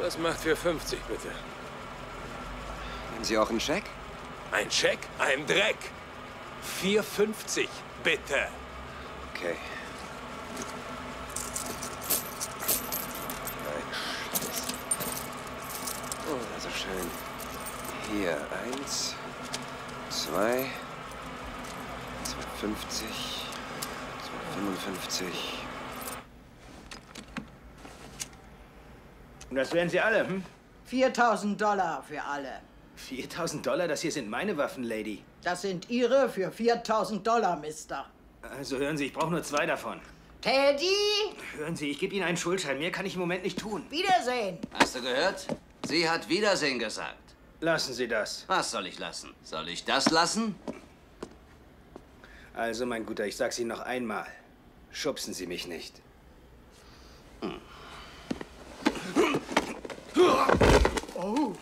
Das macht für 50, bitte. Nehmen Sie auch einen Scheck? Ein Scheck? Ein Dreck. 4,50, bitte. Okay. Nein, Scheiße. Oh, das ist schön. Hier, 1, 2, 2,50, 2,55. Und das wären Sie alle, hm? $4.000 für alle. $4.000? Das hier sind meine Waffen, Lady. Das sind Ihre für $4.000, Mister. Also hören Sie, ich brauche nur 2 davon. Teddy! Hören Sie, ich gebe Ihnen einen Schuldschein. Mehr kann ich im Moment nicht tun. Wiedersehen! Hast du gehört? Sie hat Wiedersehen gesagt. Lassen Sie das. Was soll ich lassen? Soll ich das lassen? Also, mein Guter, ich sag's Ihnen noch einmal. Schubsen Sie mich nicht. Oh.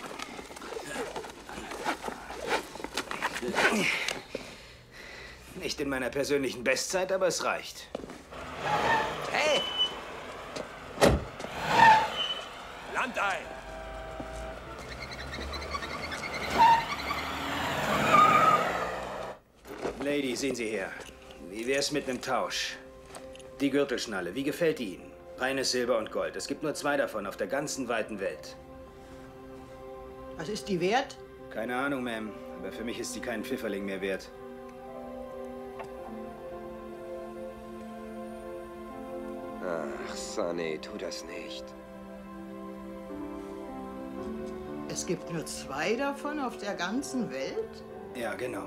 Nicht in meiner persönlichen Bestzeit, aber es reicht. Hey! Land ein! Lady, sehen Sie her. Wie wär's mit einem Tausch? Die Gürtelschnalle, wie gefällt die Ihnen? Reines Silber und Gold. Es gibt nur 2 davon auf der ganzen weiten Welt. Was ist die wert? Keine Ahnung, Ma'am. Aber für mich ist sie keinen Pfifferling mehr wert. Ach, Sonny, tu das nicht. Es gibt nur 2 davon auf der ganzen Welt? Ja, genau.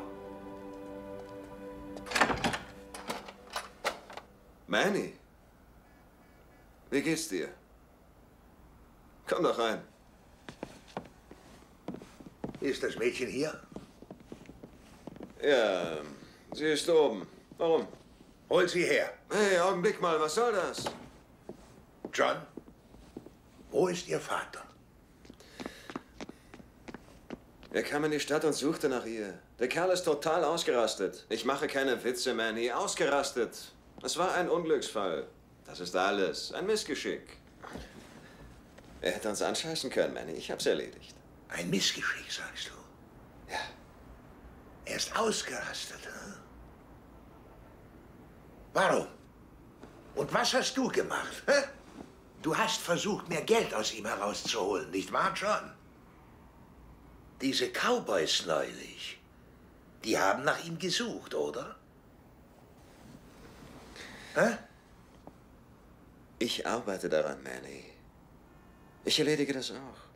Manny, wie geht's dir? Komm doch rein. Ist das Mädchen hier? Ja, sie ist oben. Warum? Hol sie her. Hey, Augenblick mal, was soll das? John, wo ist Ihr Vater? Er kam in die Stadt und suchte nach ihr. Der Kerl ist total ausgerastet. Ich mache keine Witze, Manny. Ausgerastet. Es war ein Unglücksfall. Das ist alles. Ein Missgeschick. Er hätte uns anscheißen können, Manny. Ich hab's erledigt. Ein Missgeschick, sagst du? Ja. Er ist ausgerastet, hm? Warum? Und was hast du gemacht? Hä? Du hast versucht, mehr Geld aus ihm herauszuholen, nicht wahr, John? Diese Cowboys neulich, die haben nach ihm gesucht, oder? Hä? Ich arbeite daran, Manny. Ich erledige das auch.